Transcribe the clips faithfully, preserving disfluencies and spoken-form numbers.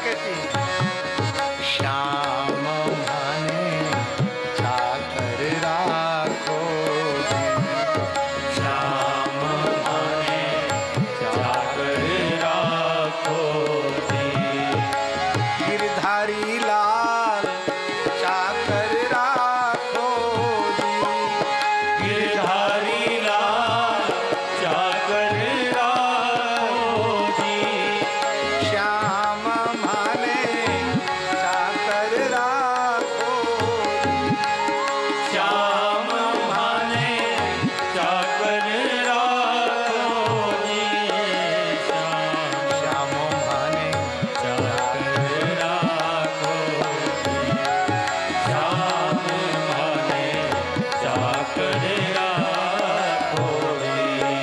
कहती है? श्याम माने चाकर राखो जी, श्याम माने चाकर राखो जी, गिरधारी लाल चाकर राखो जी, गिरधारी लाल चाकर राखो जी, श्याम माने चाकर राखो जी, श्याम माने चाकर राखो जी, श्याम माने चाकर राखो जी, श्याम माने चाकर राखो जी,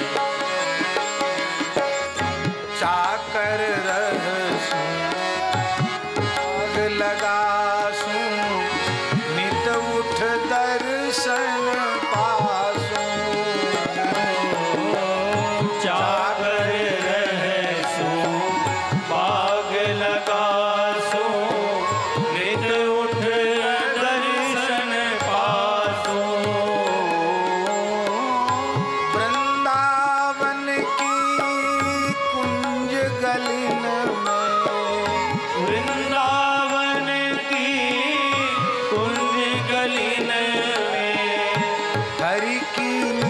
चाकर रहसू आग लगासू नित उठ दर्शन पासू, चाकर रहसू बाग लगासू नित उठ दर्शन पासू, वृंदावन की कुंज गलिन में, वृंदावन की कुंज गलिन में, हरि की